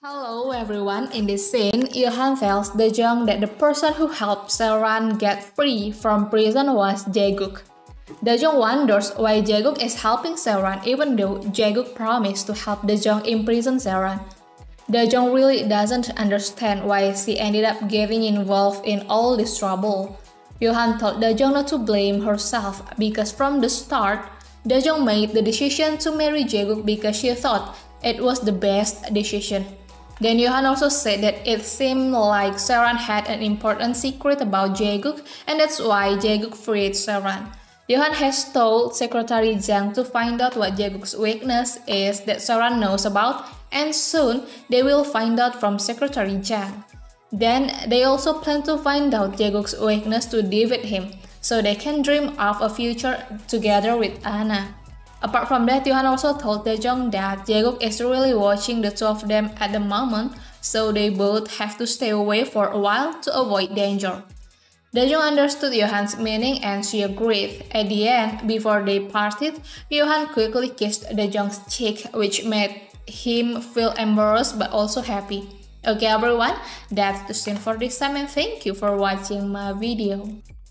Hello everyone, in this scene, Johan tells Dejong that the person who helped Seoran get free from prison was Jaeguk. Dejong wonders why Jaeguk is helping Seoran even though Jaeguk promised to help Dejong imprison Seoran. Dejong really doesn't understand why she ended up getting involved in all this trouble. Johan told Dejong not to blame herself because from the start, Dejong made the decision to marry Jaeguk because she thought it was the best decision. Then Johan also said that it seemed like Seoran had an important secret about Jaeguk and that's why Jaeguk freed Seoran. Johan has told Secretary Jang to find out what Jaeguk's weakness is that Seoran knows about and soon they will find out from Secretary Jang. Then they also plan to find out Jaeguk's weakness to defeat him so they can dream of a future together with Anna. Apart from that, Johan also told Dejong that Jaeguk is really watching the two of them at the moment, so they both have to stay away for a while to avoid danger. Dejong understood Johan's meaning and she agreed. At the end, before they parted, Johan quickly kissed Dejong's cheek, which made him feel embarrassed but also happy. Okay everyone, that's the scene for this time and thank you for watching my video.